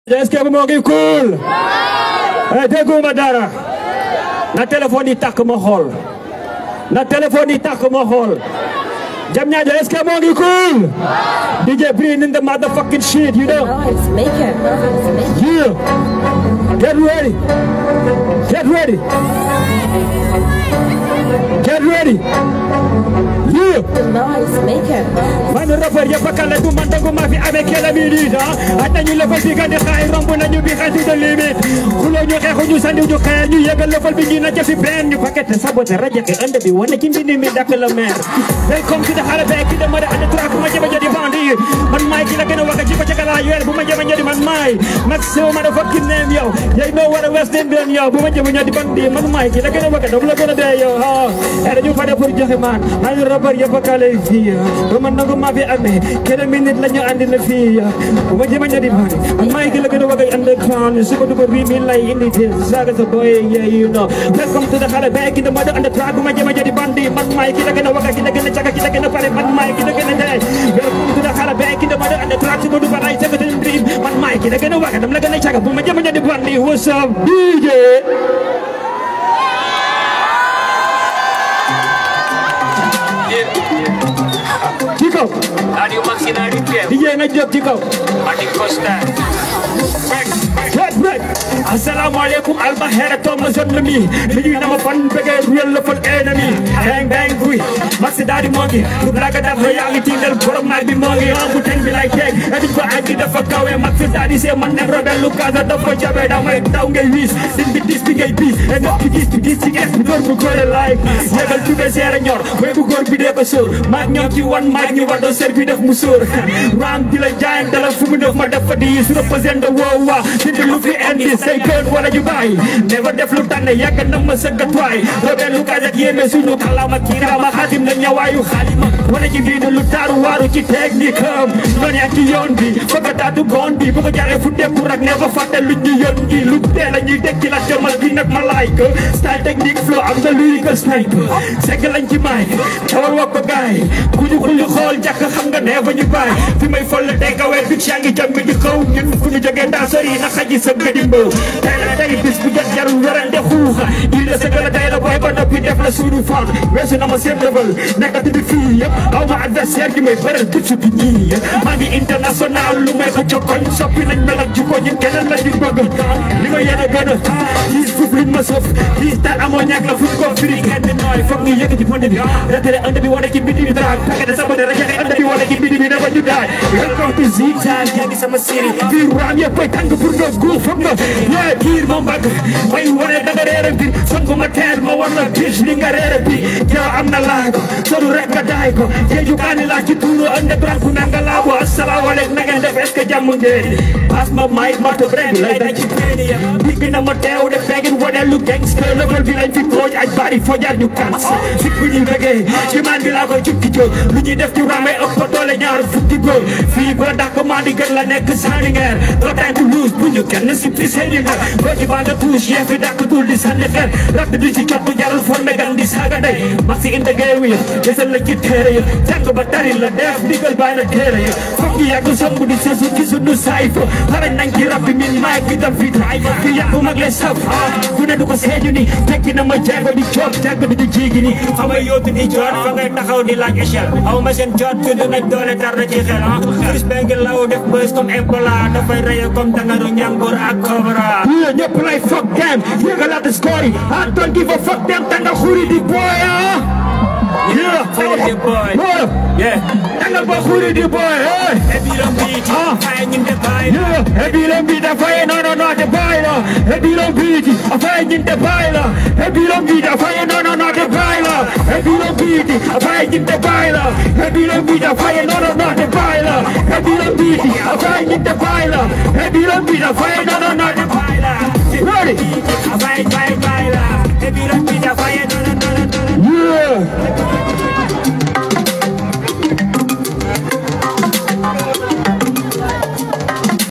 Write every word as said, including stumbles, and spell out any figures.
Est-ce que moo ngi cool eh dégguma dara na téléphone yi tàkk ma xool na téléphone yi tàkk ma xool Diamniadio est-ce que moo ngi cool D J bring in the motherfucking shit you know yeah get ready get ready get ready yeah man rappeur yëpp kala du man dangu ma fi avec la minute ah nañu level bi gën di xaay romb nañu bi xaatu de limite xulo ñu xeexu ñu sandi ñu xeer ñu yëgal level bi ñu na ci fi benn ñu paquet saboté rajo ke ënd bi wane ci mbindi mi dak la mer welcome to the hall back ki de mara and track ma jëma jëdi bandi man maay ki la gën a wax ci ko ci kala yel bu ma jëma jëdi man maay maximum motherfucking name yow yey no war a west indian yow bu ma jëma ñëdi bandi man maay ki la gën a wax do la gën a dee yow ha era ñu pare pour joxe man nañu rappeur yëpp kala fi ba man nangu ma fi amee kenn minute lañu andi na fi bu ma jëma ñëdi bandi man maay ki la gën a wax underground su ko dugo bi mi lay indi te saga sa boy yeah you know welcome to the hall back ki de mara and track bu ma jëma jëdi bandi man maay ki la gën a wax ki la gën a caga ki la gën a pare man maay ki la gën a dee welcome to the hall back ki de mara and track su ko dugo ray seventeen dream man maay ki la gën a wax dam la gën a caga bu ma jëma ñëdi bandi what's up D J Chico Radio Maxina D J na jóg ci kaw Mati Costa Break, break. Assalamu alaikum Albahera Thomas on me. Me nama fun bege real level enemy. Bang bang free. Maxi daddy monkey. To black that reality del borom might be monkey. I'm putting be like cake. I think I did the fuck away. Maxi daddy say man never be look at the for jabe down my down gay wish. Sin be this big piece. And not this to this yes we don't go like. Level to the serenor. We go go be the basur. Mag nyok you one mag you want to serve with of musur. Ram till a giant dollar food of motherfucker is represent the world. The Luffy and this say good what are you buy never the flute and the yak and number second try Robert look at the game as you look alama kira mahadim na nyawayu halima when you did the lutaru waru ki technique um non yaki yondi fakata tu gondi buka jare futte kurak never fatta lundi yondi look there and you take la jamal binak malaika style technique flow I'm the lyrical sniper second line ki mic tawar wako guy kuju kuju khol jakka xam nga never you buy fi may fol take away big shangi jammi di kaw ñun fu ñu joge nda sori na xaji sa gadimbo tay la tay bis bu jot jarul werante xuuxa il de sa gala tay la boy ba noppi def la suñu fan weesu na ma seen level nekkati di fii yëpp aw ma adversaire gi may bëral bitsu bi ñii maa ngi international lu may ko jokkoñ soppi nañ mel ak jikko ñun keneen la ñu bëgg li ma yéene gën a diis fuuf liñ ma sof diis tal amoo ñàkk la fuñ ko firi kenn nooy foog ñu yëkkati ponde bi retere ënd bi wane ci biti bi draag pakete sa bëde rajaxe ënd bi wane ci biti bi dafa ñu daay welcome to Zigzag yaa ngi sama série fii raam yëpp bay tàng pour nga guuf foog nga yeah kiir ma mbagg may wane da nga reere bi son bu ma teel ma war la bis li nga reere bi yow am na laa ko sodu rek nga daay ko jeeju kaani laa ci tuuru underground ku nanga laa bo asalaamaaleykum na ngeen def est-ce que jàmm ngeen pass ma mic ma to brand lay dañ ci péni digg na ma teew def begin wane lu gangster level bi lañ fi tooj aj bari fojar ñu kans fit bu ñuy bëggee ci man bi laa koy cukki jóg lu ñuy def ci ramay ëpp doole ñaar fukki góor fii ba dàq maa di gën la nekk Sandinger no time to lose bu ñu kenn si piseni nga ko ci banda touche yee fi dàq dul di sànni xeer rak di ci jot bu jarul formé gan di saaga day maxi in the game ya desal la ci téere ya jàng ba tari la def digal bàyyi na téere ya foog ñu yàgg somb di sesu ci sunu sayfa xarañ nañ ci rab bi min maay ki dam fi taay fi yàgg mag le saf ku ne du ko seeju ni tekki na ma jeego di joot jàng di jiigi ni fa may yóotu di joot fa ngay taxaw di laaj échelle aw ma seen joot tudd nañ doole tar na ci xel ah Chris Bengue law def bës comme Impola dafay reye comme tangaru ñangoor ak cobra yeah ñëpp lay fuck them yëgalaat score yi I don't give a fuck them tanga xuri di boy ah yeah Xuri di boy yeah tanga ba xuri di boy hey Ebi lam beat fay ñin de bay yeah ebi lam beat fay no no no de bay la ebi lam beat fay ñin de bay la ebi lam beat fay no no no de bay la ebi lam beat fay ñin de bay la ebi lam beat fay no no no de bay la ebi lam beat fay ñin de bay la ebi lam beat fay no no no de bay la ready